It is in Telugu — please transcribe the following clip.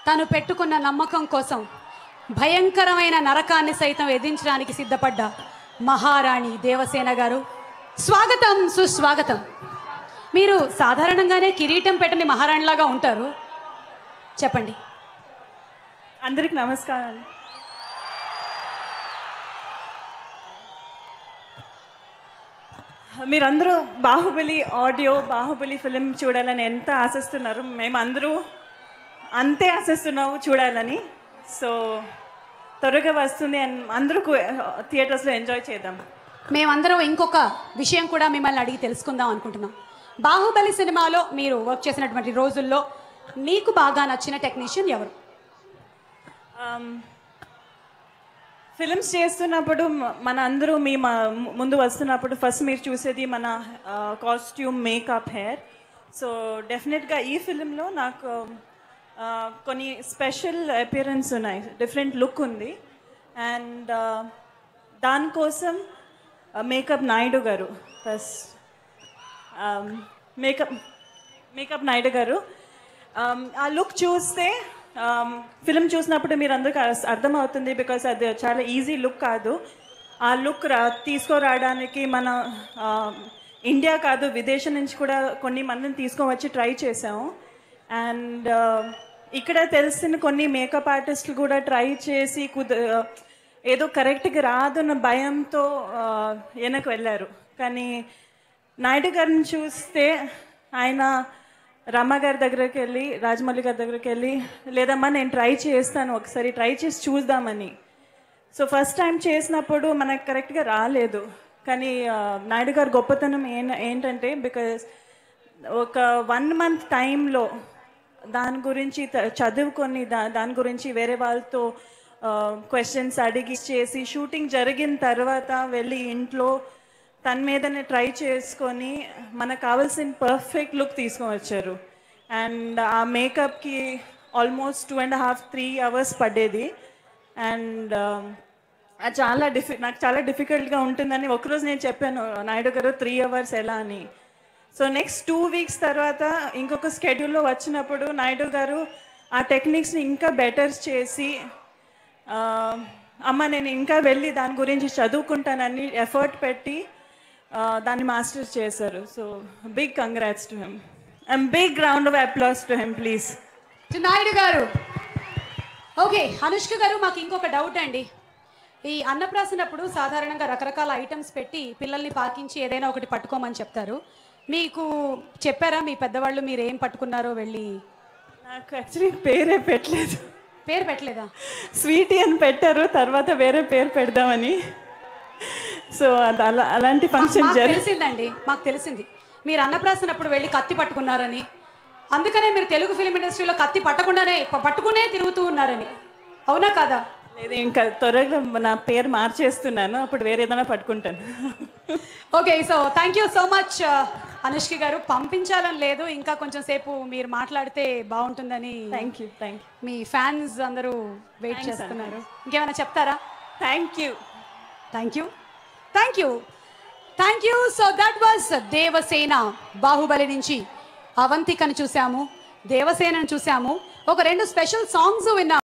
తను పెట్టుకున్న నమ్మకం కోసం భయంకరమైన నరకాన్ని సైతం ఎదించడానికి సిద్ధపడ్డ మహారాణి దేవసేన గారు, స్వాగతం, సుస్వాగతం. మీరు సాధారణంగానే కిరీటం పెట్టని మహారాణిలాగా ఉంటారు, చెప్పండి. అందరికి నమస్కారాలు. మీరందరూ బాహుబలి ఆడియో, బాహుబలి ఫిలిం చూడాలని ఎంత ఆశిస్తున్నారు, మేమందరూ అంతే ఆశిస్తున్నాము చూడాలని. సో త్వరగా వస్తుంది అండ్ అందరూ థియేటర్స్లో ఎంజాయ్ చేద్దాం. మేమందరం ఇంకొక విషయం కూడా మిమ్మల్ని అడిగి తెలుసుకుందాం అనుకుంటున్నాం. బాహుబలి సినిమాలో మీరు వర్క్ చేసినటువంటి రోజుల్లో మీకు బాగా నచ్చిన టెక్నీషియన్ ఎవరు? ఫిల్మ్స్ చేస్తున్నప్పుడు మన అందరూ మీ ముందు వస్తున్నప్పుడు ఫస్ట్ మీరు చూసేది మన కాస్ట్యూమ్, మేకప్, హెయిర్. సో డెఫినెట్గా ఈ ఫిలింలో నాకు కొన్ని స్పెషల్ అపియరెన్స్ ఉన్నాయి, డిఫరెంట్ లుక్ ఉంది. అండ్ దానికోసం makeup Naidu garu, first makeup Naidu గారు, ఆ లుక్ చూస్తే ఫిలిం చూసినప్పుడు మీరు అందరికీ అర్థమవుతుంది, బికాస్ అది చాలా ఈజీ లుక్ కాదు. ఆ లుక్ తీసుకురావడానికి మన ఇండియా కాదు, విదేశం నుంచి కూడా కొన్ని మందిని తీసుకొని ట్రై చేసాము. అండ్ ఇక్కడ తెలిసిన కొన్ని మేకప్ ఆర్టిస్టులు కూడా ట్రై చేసి ఏదో కరెక్ట్గా రాదన్న భయంతో వెనక్కి వెళ్ళారు. కానీ నాయుడు గారిని చూస్తే ఆయన రమ్య గారి దగ్గరికి వెళ్ళి, రాజమౌళి గారి దగ్గరికి వెళ్ళి, లేదమ్మా నేను ట్రై చేస్తాను, ఒకసారి ట్రై చేసి చూద్దామని. సో ఫస్ట్ టైం చేసినప్పుడు మనకు కరెక్ట్గా రాలేదు. కానీ నాయుడు గారి గొప్పతనం ఏంటంటే, బికాజ్ ఒక 1 month టైంలో దాని గురించి చదువుకొని దాని గురించి వేరే వాళ్ళతో క్వశ్చన్స్ అడిగి చేసి, షూటింగ్ జరిగిన తర్వాత వెళ్ళి ఇంట్లో తన మీదనే ట్రై చేసుకొని మనకు కావాల్సిన పర్ఫెక్ట్ లుక్ తీసుకొని వచ్చారు. అండ్ ఆ మేకప్కి ఆల్మోస్ట్ 2.5-3 hours పడేది. అండ్ నాకు చాలా డిఫికల్ట్గా ఉంటుందని ఒకరోజు నేను చెప్పాను నాయుడు గారు 3 hours ఎలా అని. సో నెక్స్ట్ 2 weeks తర్వాత ఇంకొక స్కెడ్యూల్లో వచ్చినప్పుడు నాయుడు గారు ఆ టెక్నిక్స్ని ఇంకా బెటర్ చేసి, అమ్మ నేను ఇంకా వెళ్ళి దాని గురించి చదువుకుంటానని ఎఫర్ట్ పెట్టి దాన్ని మాస్టర్స్ చేశారు. So big congrats to him and big round of applause to him please. Naidu garu. Okay, Anushka గారు, మాకు ఇంకొక డౌట్ అండి. ఈ అన్నప్రాసనప్పుడు సాధారణంగా రకరకాల ఐటమ్స్ పెట్టి పిల్లల్ని పాకించి ఏదైనా ఒకటి పట్టుకోమని చెప్తారు. మీకు చెప్పారా మీ పెద్దవాళ్ళు మీరు ఏం పట్టుకున్నారో వెళ్ళి? నాకు యాక్చువల్లీ పేరే పెట్టలేదు. పేరు పెట్టలేదా? స్వీటీ అని పెట్టారు, తర్వాత వేరే పేరు పెడదామని. సో అలాంటి ఫంక్షన్ తెలిసిందండి, మాకు తెలిసింది మీరు అన్నప్రాసనప్పుడు వెళ్ళి కత్తి పట్టుకున్నారని. అందుకనే మీరు తెలుగు ఫిలిం ఇండస్ట్రీలో కత్తి పట్టుకునే తిరుగుతూ ఉన్నారని, అవునా కాదా? లేదు, ఇంకా త్వరగా నా పేరు మార్చేస్తున్నాను, అప్పుడు వేరే ఏదైనా పట్టుకుంటాను. Okay, so thank you so much Anushka garu. పంపించాలని లేదు, ఇంకా కొంచెం సేపు మీరు మాట్లాడితే బాగుంటుందని. Thank you. మీ ఫ్యాన్స్ అందరూ వెయిట్ చేస్తున్నారు. ఇంకేమైనా చెప్తారా? Thank you. So that was Devasena. Baahubali నుంచి అవంతికను చూసాము, దేవసేనను చూసాము, ఒక 2 స్పెషల్ సాంగ్స్ విన్నాము.